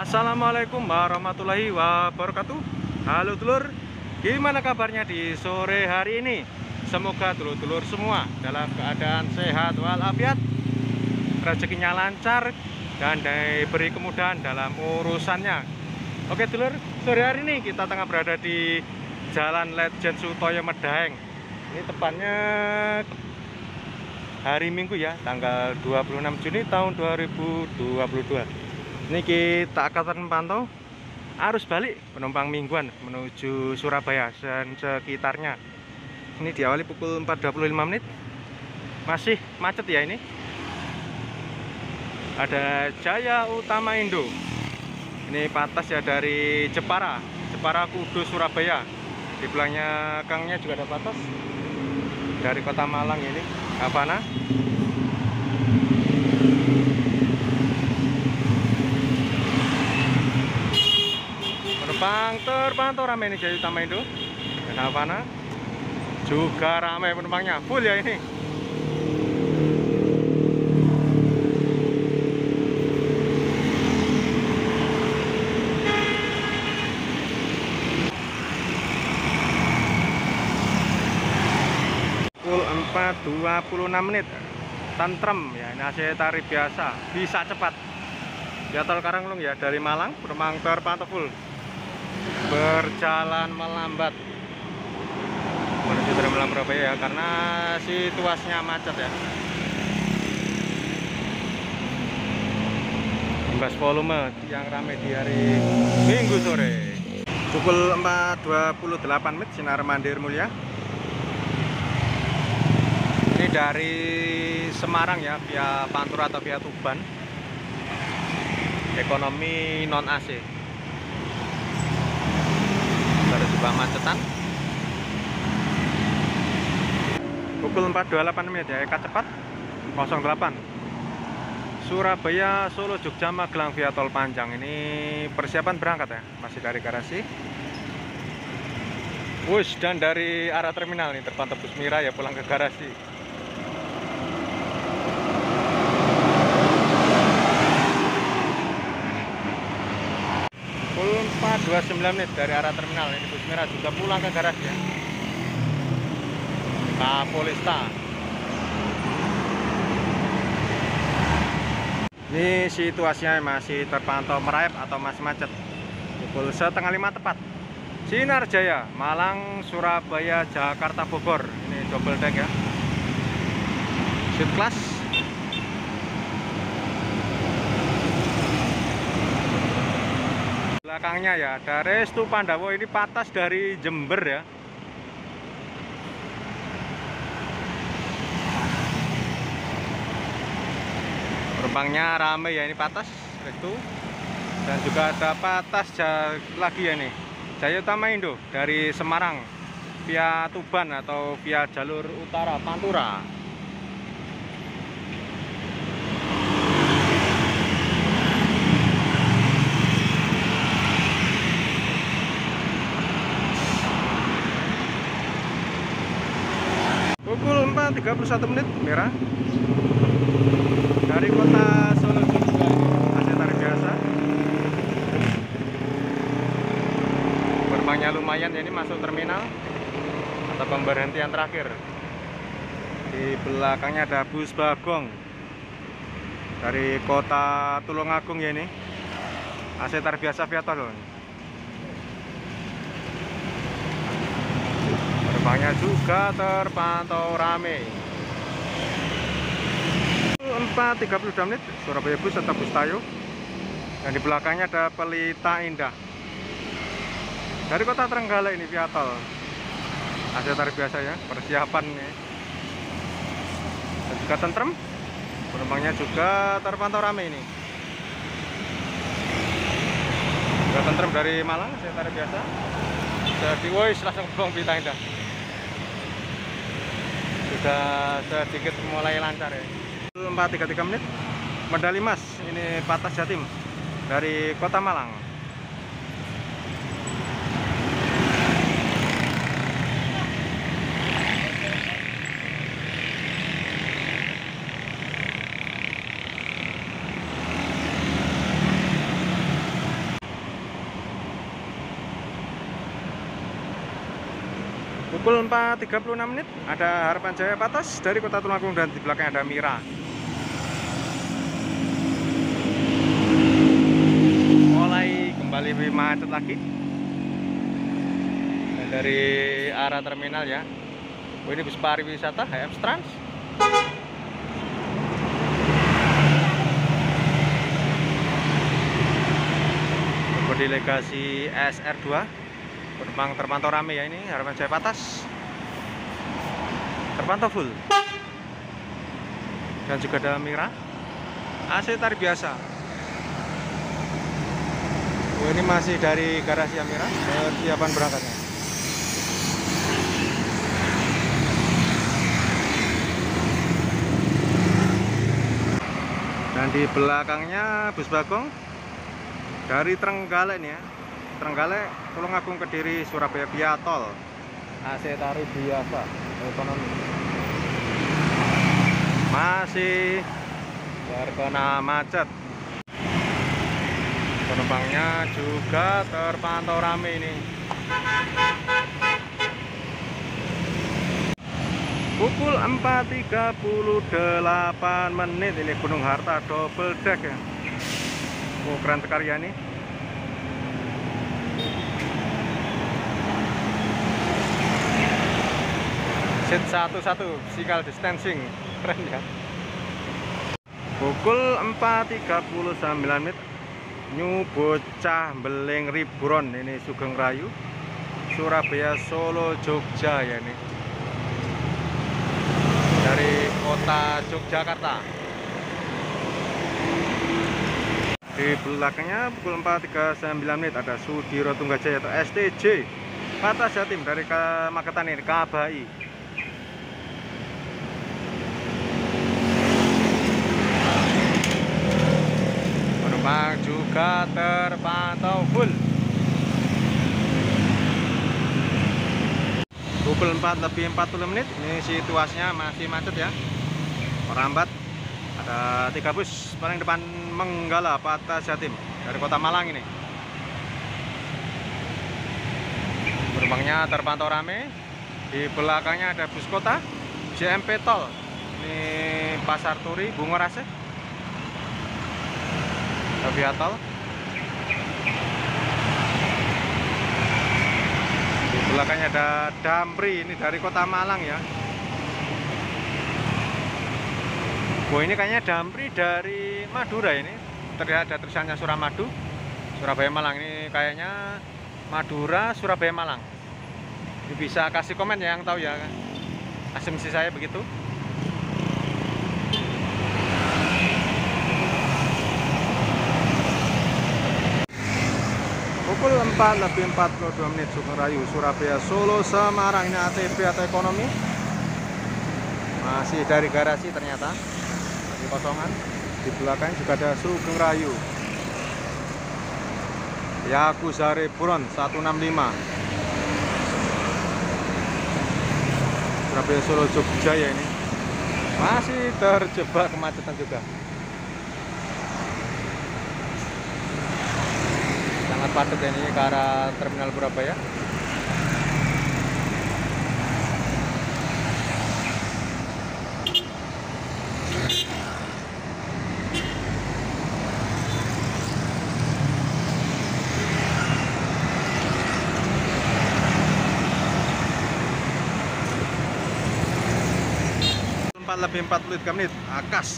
Assalamualaikum warahmatullahi wabarakatuh. Halo dulur, gimana kabarnya di sore hari ini? Semoga dulur-dulur semua dalam keadaan sehat walafiat, rezekinya lancar, dan diberi kemudahan dalam urusannya. Oke dulur, sore hari ini kita tengah berada di Jalan Ledjen Sutoyo Medaeng. Ini tepatnya hari Minggu ya, tanggal 26 Juni tahun 2022. Ini kita akan pantau arus balik penumpang mingguan menuju Surabaya dan sekitarnya. Ini diawali pukul 4.25. Masih macet ya ini. Ada Jaya Utama Indo. Ini patas ya dari Jepara Kudus Surabaya. Di belakangnya juga ada patas dari Kota Malang ini, Havana. Penumpang terpantau ramai ini Jaya Utama Indo dan Havana. Juga ramai penumpangnya, full ya ini. Pukul 4.26, tentrem ya, ini AC tarif biasa, bisa cepat. Di Tol Karanglung ya, dari Malang penumpang terpantau full. Berjalan melambat menuju Terminal Surabaya ya, karena situasinya macet ya. Imbas volume yang ramai di hari Minggu sore. Pukul 4.28 sinar Mandir Mulia. Ini dari Semarang ya, via Pantura atau via Tuban. Ekonomi non AC. Ada sebuah macetan. Pukul 4.28 ya, Eka cepat 08 Surabaya Solo Jogja Magelang via tol panjang. Ini persiapan berangkat ya, masih dari garasi. Wush, dan dari arah terminal nih terpantau bus Mira ya pulang ke garasi. Pukul 4.29 dari arah terminal ini bus Mira juga pulang ke garasi ya. Kapolesta. Ini situasinya masih terpantau merayap atau masih macet. Pukul 4:30 tepat. Sinar Jaya Malang Surabaya Jakarta Bogor. Ini double deck ya. Seat class. Belakangnya ya ada Restu Pandawo, ini patas dari Jember ya. Penumpangnya ramai ya, ini patas Restu. Dan juga ada patas lagi ya nih, Jaya Utama Indo dari Semarang via Tuban atau via jalur utara Pantura. Pukul 4.31 merah dari kota Solo juga AC tarif biasa. Penumpangnya lumayan ya, ini masuk terminal atau pemberhentian terakhir. Di belakangnya ada bus Bagong dari kota Tulungagung ya, ini AC tarif biasa via tol. Penumpangnya juga terpantau ramai. 4.32 Surabaya Bus atau Bus Tayo. Dan di belakangnya ada Pelita Indah dari kota Trenggalek ini via tol. AC tarif biasa ya, persiapan nih. Dan juga tentrem. Penumpangnya juga terpantau ramai ini. Juga tentrem dari Malang, AC tarif biasa. Jadi woi langsung buang Pelita Indah. Sudah sedikit mulai lancar ya. 4.33 medali emas ini patas Jatim dari kota Malang. Pukul 4.36 menit ada Harapan Jaya Patas dari Kota Tulungagung dan di belakang ada Mira. Mulai kembali macet lagi dari arah terminal ya. Oh, ini bus pariwisata HM Trans. Delegasi SR2 penumpang terpantau rame ya, ini Harapan Jaya Patas terpantau full, dan juga ada Mira AC tarif biasa. Oh, ini masih dari garasi Mira, persiapan berangkatnya. Dan di belakangnya bus Bagong dari Trenggalek nih ya, Trenggalek, Tulungagung, Kediri, Surabaya via tol, AC tarif biasa, ekonomi. Masih terkena macet. Penumpangnya juga terpantau rame ini. Pukul 4.38 menit ini Gunung Harta double deck ya. Oh, keren sekali ya nih. Seat 1-1 physical distancing, keren ya. Pukul 4.39 menit New Bocah Beling Riburon ini Sugeng Rayu, Surabaya, Solo, Jogja ya nih. Dari kota Yogyakarta. Di belakangnya pukul 4.39 menit ada Sudiro Tunggajaya atau STJ Patas Jatim dari Magetan ini, KBI. Penumpang juga terpantau full. Pukul 4.40 menit ini situasinya masih macet ya, merambat. Ada 3 bus paling depan Menggala Patas Jatim dari kota Malang ini. Penumpangnya terpantau rame. Di belakangnya ada bus kota JMP Tol. Ini Pasar Turi, Bungorase. Via tol. Di belakangnya ada Damri ini dari kota Malang ya. Oh, ini kayaknya Damri dari Madura ini. Terlihat ada tulisannya Suramadu, Surabaya Malang. Ini kayaknya Madura, Surabaya Malang. Ini bisa kasih komen ya yang tahu ya. Asumsi saya begitu. Pukul 4.42 menit Sugeng Rayu, Surabaya, Solo, Semarang. Ini ATB atau ekonomi. Masih dari garasi ternyata. Kosongan. Di belakang juga ada Sugeng Rayu, Yakuzare Buron 165, Surabaya, Solo, Jogja ya, ini masih terjebak kemacetan juga. Sangat padat ya ini ke arah Terminal Surabaya. Lebih 43 menit Akas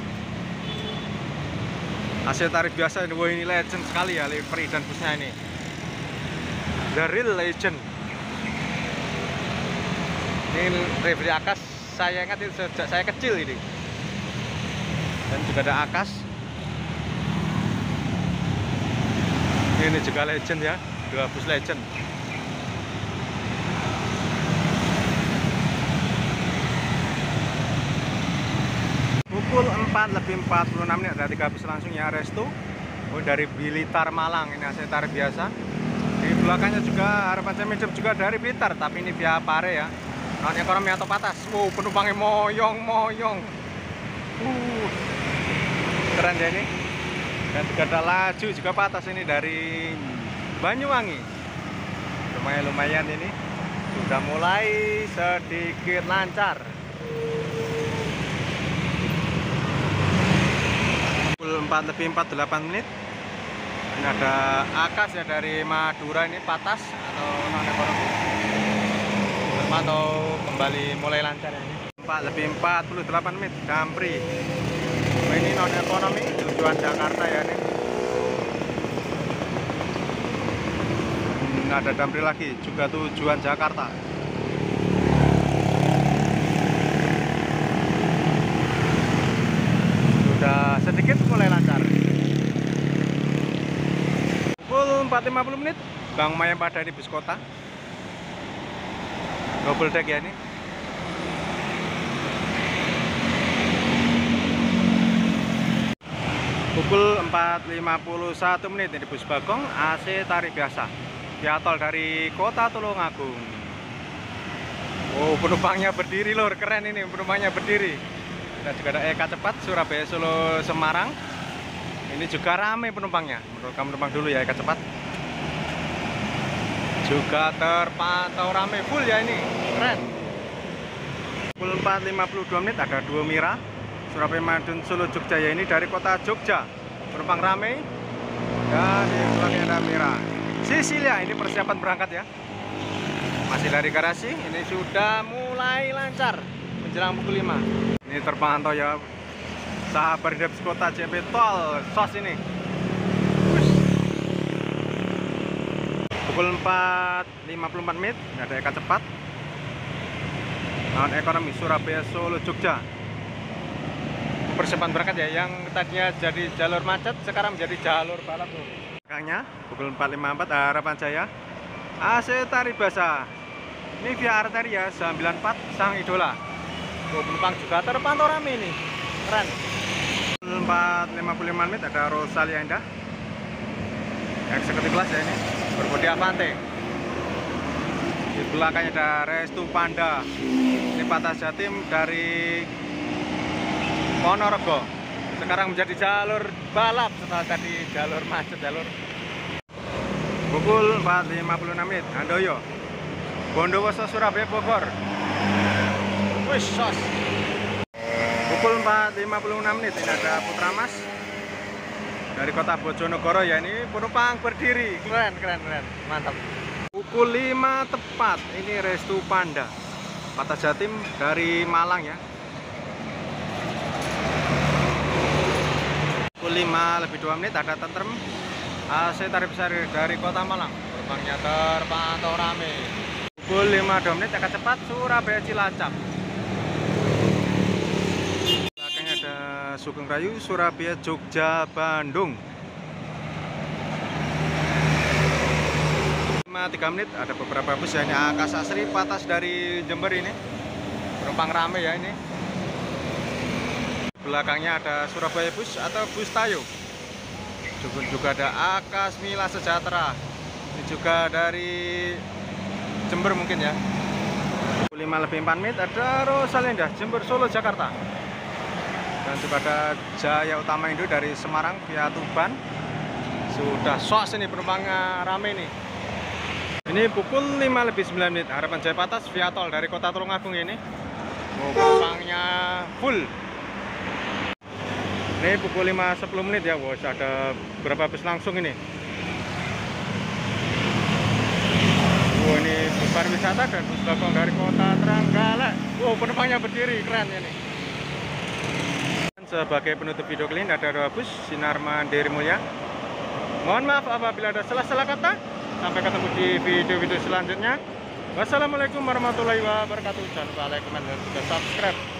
AC tarif biasa. Wah, ini legend sekali ya livery dan busnya ini, the real legend. Ini livery Akas saya ingat itu sejak saya kecil ini. Dan juga ada Akas ini juga legend ya, 2 bus legend. Pukul 4.46 menit ada 3 bus langsung ya Resto. Oh, dari Blitar Malang, ini AC tarif biasa. Di belakangnya juga Harapan Jaya Medium juga dari Blitar, tapi ini via Pare ya, non ekonomi atau Patas. Penumpangnya moyong. Keren ya ini. Dan juga ada Laju juga Patas ini dari Banyuwangi. Lumayan ini. Sudah mulai sedikit lancar. Pukul 4:48. Ini ada Akas ya dari Madura, ini patas atau non ekonomi. Terpantau kembali mulai lancar ya ini. 4:48 Dampri. Ini non ekonomi tujuan Jakarta ya ini. Ada Dampri lagi juga tujuan Jakarta. Sudah sedikit mulai lancar. Pukul 4:50 Bang Mayapada di bus kota. Double deck ya ini. Pukul 4:51 ini bus Bagong AC tarif biasa. Via tol dari Kota Tulungagung. Oh, penumpangnya berdiri lor, keren ini penumpangnya berdiri. Dan juga ada Eka Cepat Surabaya Solo Semarang. Ini juga ramai penumpangnya. Menurut kamu penumpang dulu ya Eka Cepat. Juga terpantau ramai full ya ini, keren. Pukul 4:52 ada 2 Mira Surabaya Madun Solo Jogja ya ini dari kota Jogja. Penumpang ramai. Dan di belakangnya ada Mira Sisilia, ini persiapan berangkat ya. Masih dari garasi, ini sudah mulai lancar menjelang pukul 5. Ini terpantau ya sahabat di bus kota CP Tol SOS ini. Pukul 4:54 ada Eka Cepat non ekonomi Surabaya Solo Jogja. Persiapan berangkat ya, yang tadinya jadi jalur macet sekarang menjadi jalur balap. Belakangnya pukul 4:54 Harapan Jaya AC tarif basah. Ini via Arteria 94 Sang Idola. Penumpang juga terpantau ramai ini, keren. Pukul 4:55 ada Rosalia Indah eksekutif kelas ya ini, berbodi Avante. Di belakangnya ada Restu Panda. Ini Patas Jatim dari Ponorogo. Sekarang menjadi jalur balap setelah tadi jalur macet jalur. Pukul 4:56 Handoyo Bondowoso Surabaya Bogor. Wih, sos. Pukul 4:56 ini ada Putra Mas dari kota Bojonegoro ya, ini penumpang berdiri, keren mantap. Pukul 5 tepat ini Restu Panda Patas Jatim dari Malang ya. Pukul 5:02 ada Tentrem AC tarif besar dari kota Malang. Penumpangnya terpantau rame. Pukul 5:02 Eka Cepat Surabaya Cilacap. Belakangnya ada Sugeng Rayu Surabaya Jogja Bandung. 5:03 ada beberapa bus ya, ini Akasa Sri Patas dari Jember ini. Penumpang rame ya ini. Belakangnya ada Surabaya Bus atau Bus Tayo. Juga ada Akas Mila Sejahtera. Ini juga dari Jember mungkin ya. 5:04 ada Rosalinda Jember Solo Jakarta. Dan juga ada Jaya Utama Indo dari Semarang via Tuban. Sudah sos ini penumpangnya rame nih. Ini pukul 5:09 Harapan Jaya Patas via tol dari kota Tulungagung ini. Penumpangnya full. Ini pukul 5:10 ya, bos. Ada berapa bus langsung ini? Oh, ini bus pariwisata dan bus Bagong dari kota Trenggalek. Wow, penumpangnya berdiri, keren ini. Sebagai penutup video kali ini ada 2 bus Sinar Mandiri Mulia. Mohon maaf apabila ada salah-salah kata. Sampai ketemu di video-video selanjutnya. Wassalamualaikum warahmatullahi wabarakatuh. Jangan lupa like, comment, dan subscribe.